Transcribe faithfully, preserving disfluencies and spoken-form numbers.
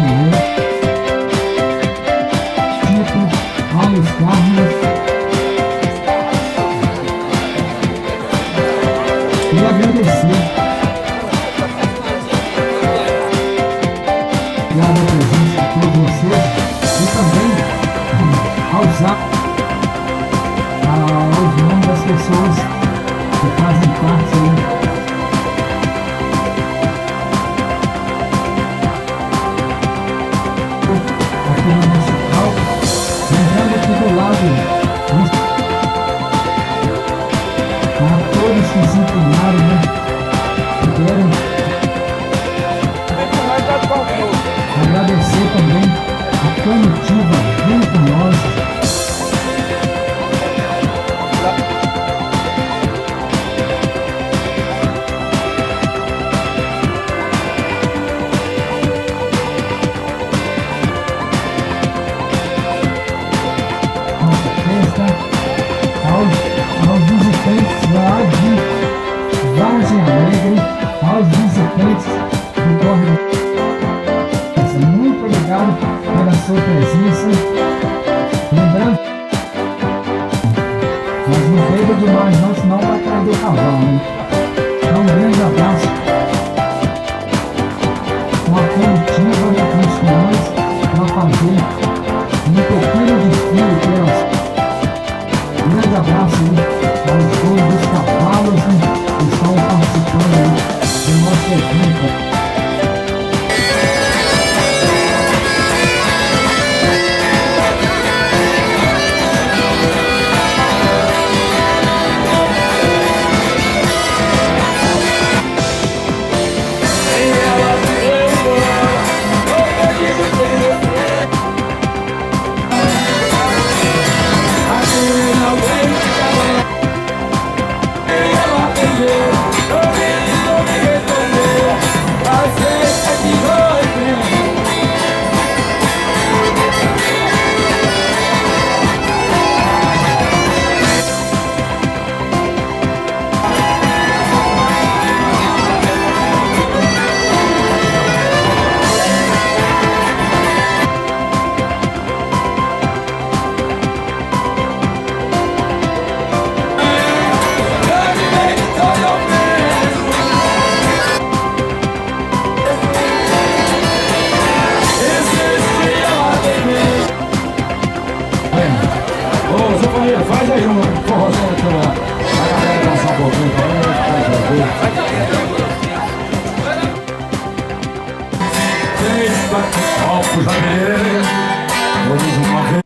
né? Tipo, almas carnes. E agradecer pela presença de todos vocês e também aos, aos nomes das pessoas que fazem parte aí. Aqui no nosso palco, lembrando aqui do lado para todos que se empenharam, né? Puderam agradecer também a Comitiva, muito mais. Aos, aos visitantes lá de Vargem Alegre, aos visitantes do Encontro. Muito obrigado pela sua presença. Lembrando, mas não beba demais não, senão vai cair do cavalo, hein? Então um grande abraço. Uma comitiva, né, com os canais para fazer um pouquinho de fio pelas. Um grande abraço aí aos donos dos cavalos, né, que estão participando aí do nosso evento. Faz aí um forrozão aqui lá. A galera dançar um pouquinho também. Seis copos da beleza.